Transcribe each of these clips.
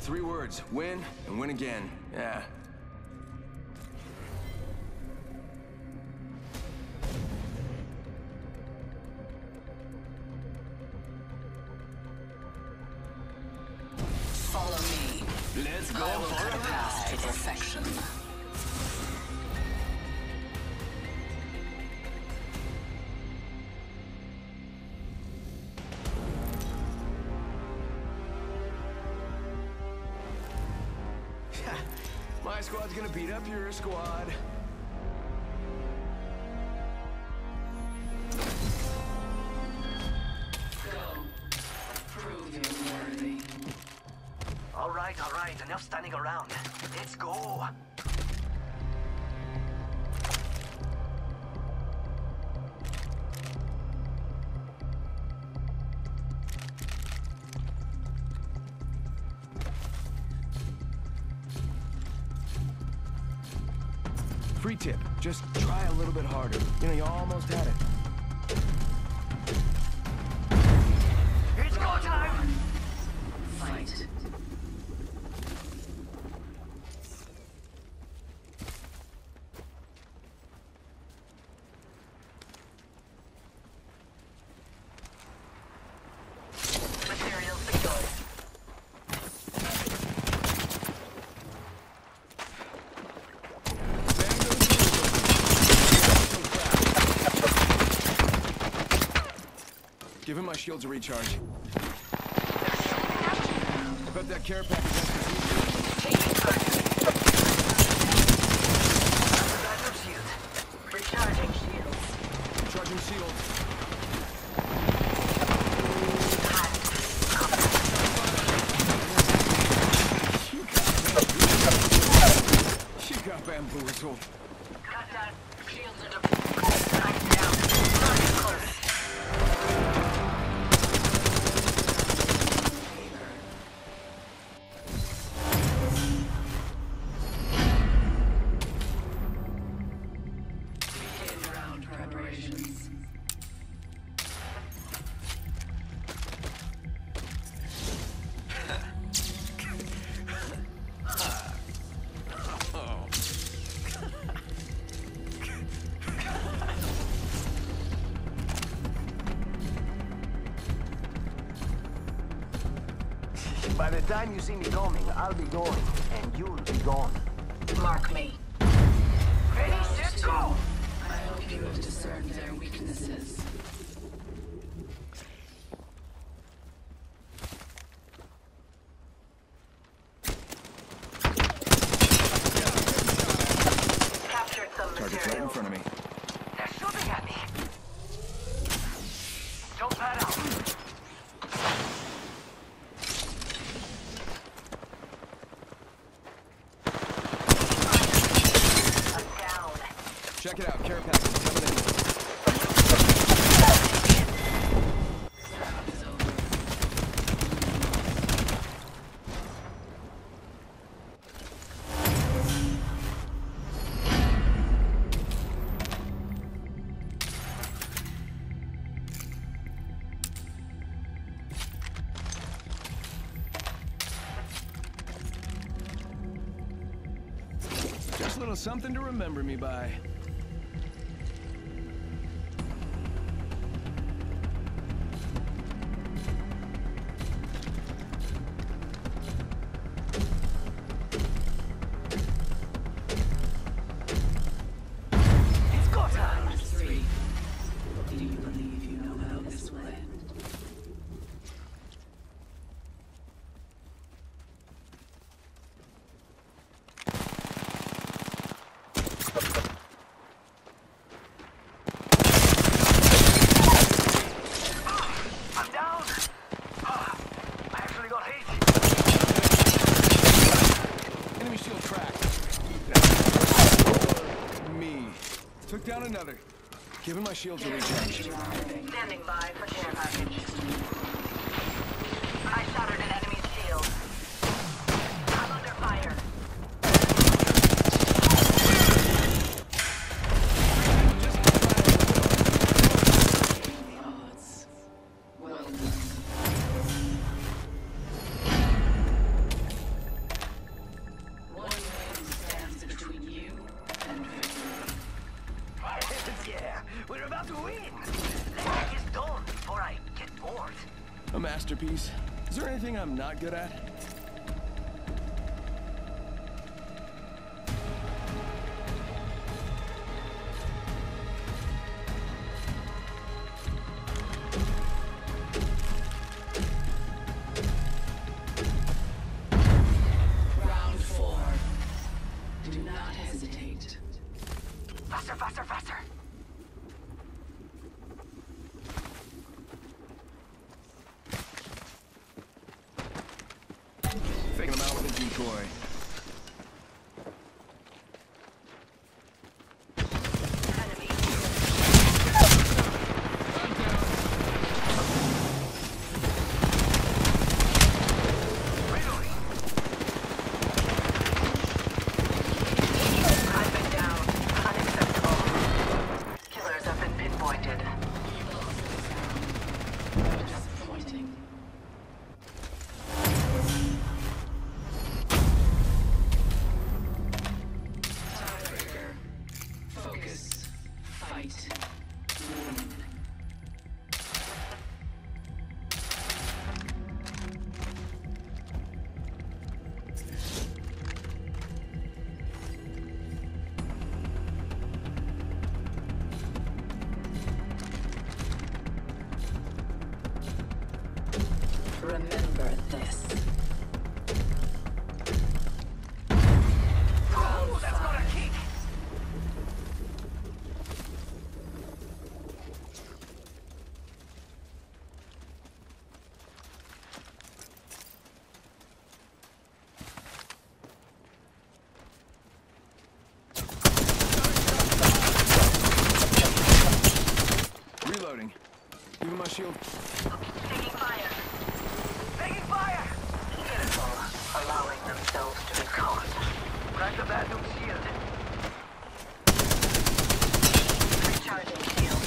3 words. Win and win again. Yeah. Follow me. Let's go I will for cut a a path to perfection. My squad's gonna beat up your squad. Go. Prove you're worthy. All right. Enough standing around. Let's go. Free tip, just try a little bit harder. You know, you almost had it. It's go time! Fight. Materials secured. Give him my shields a recharge. Bet that care package has Shield. Recharging shields. Charging shields. She got bamboozled. Cut down. Shields are deployed. Knife down. Target close. Begin round preparations. By the time you see me coming, I'll be going, and you'll be gone. Mark me. Ready, set, go! I hope you have discerned their weaknesses. Captured some Target's right in material. front of me. They're shooting at me. Don't pad out. I'm down. Check it out, care package coming in. Round is over. Just a little something to remember me by. It's go time. Round 3. Do you believe you know how this will end? I'm down. I actually got hit. Enemy shield cracked. Me. Took down another. Giving my shields a recharge. Standing by for care package. I shattered an enemy's shield. I'm under fire. The odds. Well done. piece. Is there anything I'm not good at? Round 4. Do not hesitate. Faster, faster, faster. Faking them out with a decoy. Enemy. I'm down. Reloading. I've been down. Unacceptable. Killers have been pinpointed. Disappointing. Tiebreaker. Focus. Fight. Win. Remember this. Oh, that's got a kick. Reloading. Giving my shield. Taking fire. Taking fire. Pitiful, allowing themselves to be caught. Crack the bathroom shield. Recharging shield.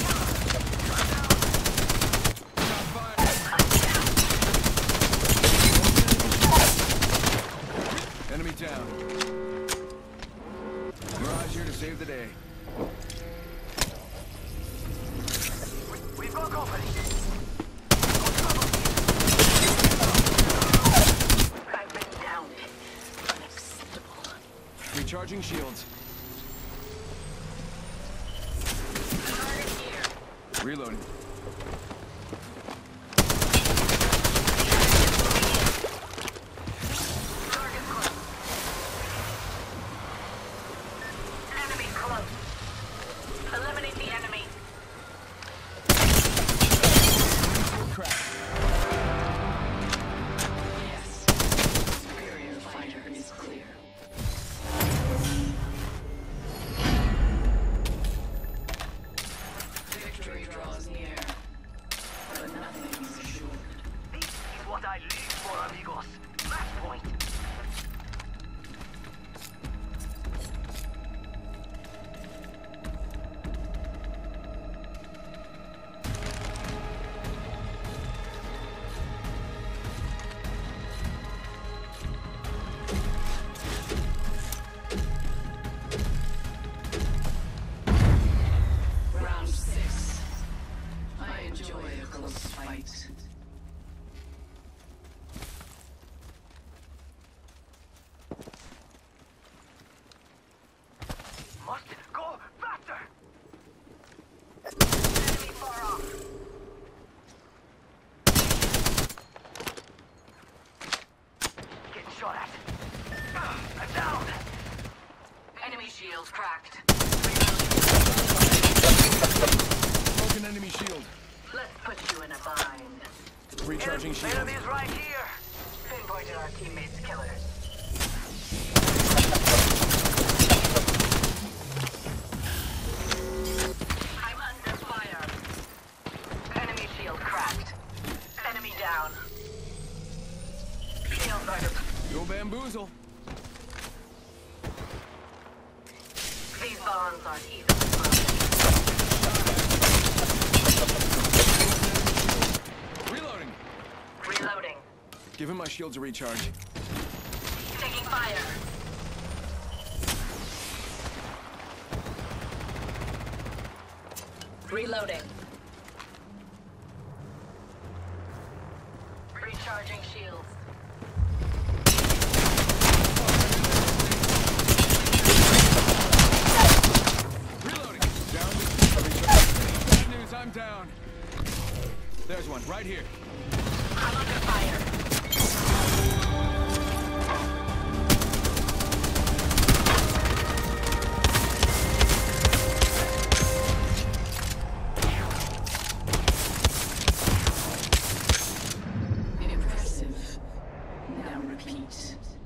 Shot fired. Enemy down. Mirage here to save the day. We've got company. I've been down. Unacceptable. Recharging shields. Target here. Reloading. Target close. Enemy close. Eliminate the enemy. Crack. Yes. Superior fighter is clear. Victory draws near, but nothing is assured. This is what I live for, amigos. Match point. Round 6. I enjoy a close fight. Must go faster. Enemy far off. Getting shot at. I'm down. Enemy shields cracked. Broken enemy shield. Let's put you in a bind. Recharging shield. Enemies right here. Pinpointed our teammates' killers. I'm under fire. Enemy shield cracked. Enemy down. Shield guard. Go bamboozle. These bonds aren't easily broken. Reloading. Reloading. Giving my shields a recharge. Taking fire. Reloading. shields. Reloading. Down. Bad news, I'm down. There's one, right here. I'm under fire. Impressive. Now repeat.